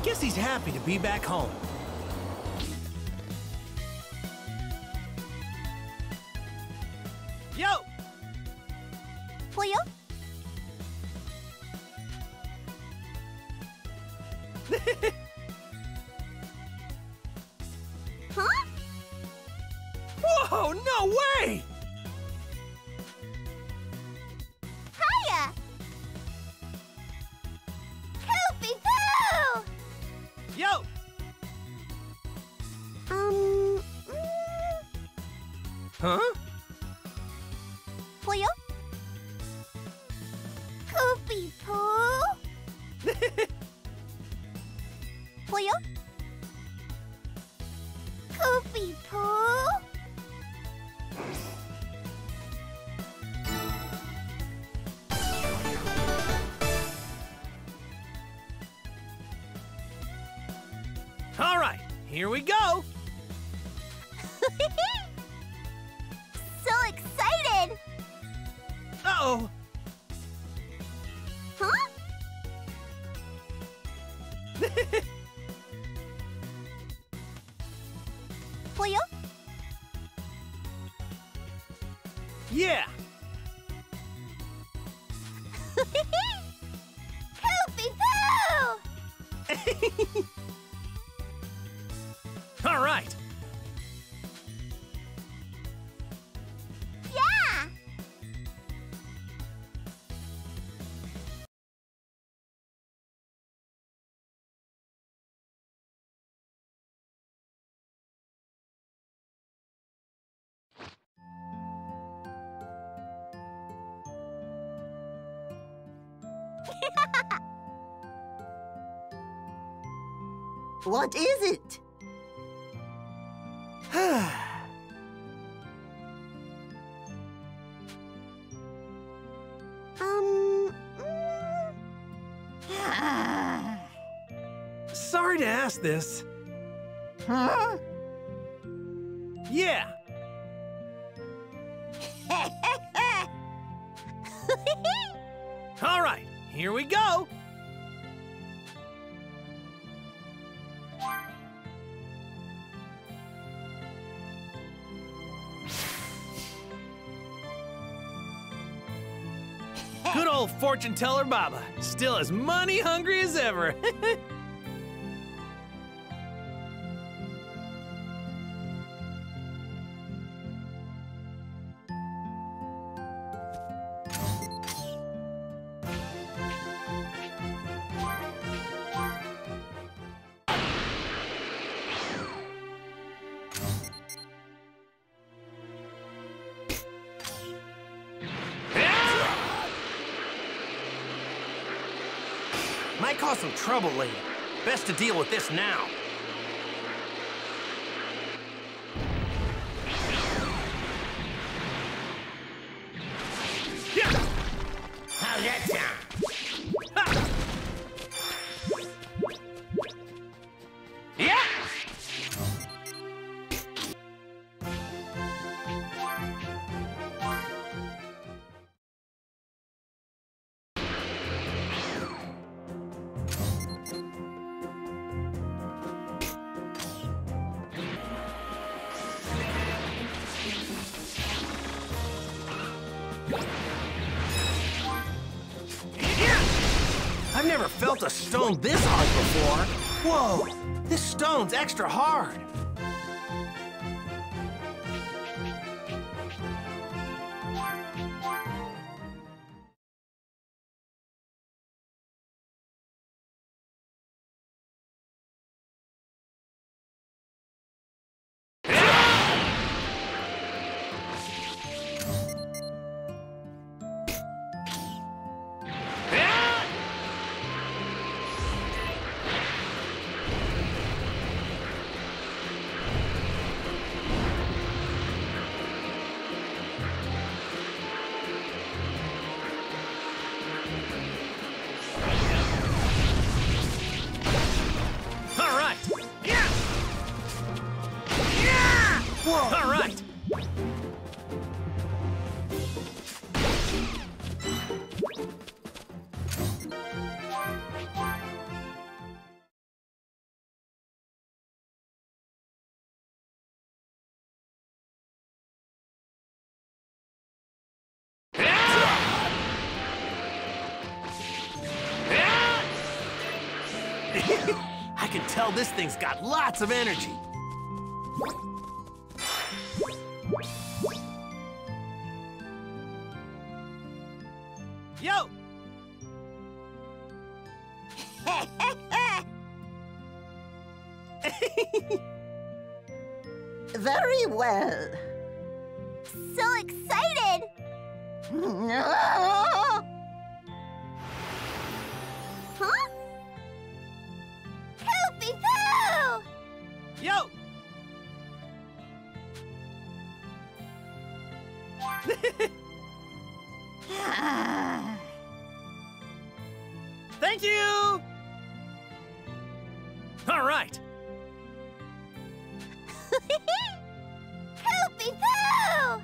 Guess he's happy to be back home. Yo! Pollo? Huh? Whoa, no way! Hiya! Poopy poo! Yo! Mm, Huh? Pollo? Poopy poo? Pollo? Poopy poo? All right, here we go. So excited! Uh-oh. Huh? Pollo? Yeah. Poopy poo! All right. Yeah! What is it? Sorry to ask this. Huh? Yeah. All right, here we go. Good old fortune teller Baba, still as money hungry as ever. Might cause some trouble later. Best to deal with this now. How's that sound? Ha! Yeah! I've never felt a stone this hard before. Whoa, this stone's extra hard. I can tell this thing's got lots of energy. Yo! Very well. So excited! Huh? Koopy Poo! Yo! Thank you! All right. Koopy Poo!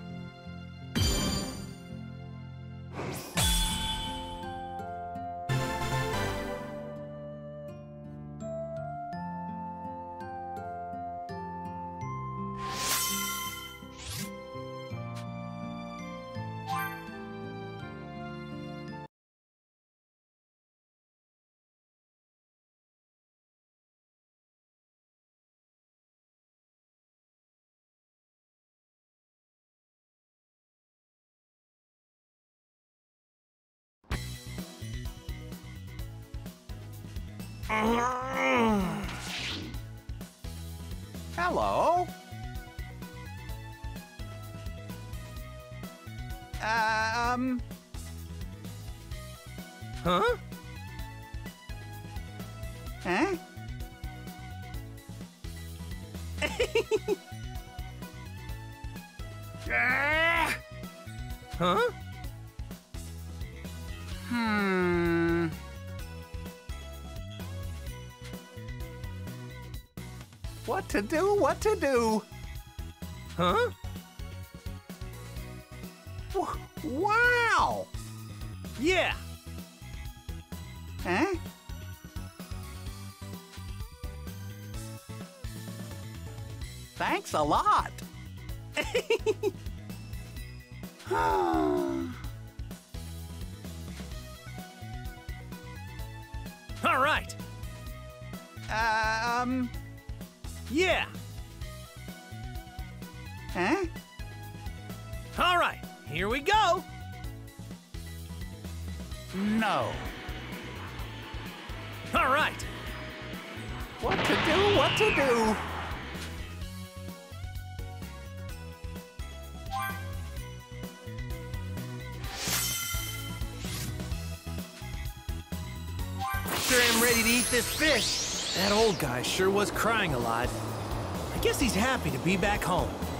Hello? Huh? Huh? Huh? What to do? What to do? Huh? Wow! Yeah. Huh? Thanks a lot. All right. Yeah. Huh? All right. Here we go. No. All right. What to do? What to do? Sure am ready to eat this fish. That old guy sure was crying a lot. I guess he's happy to be back home.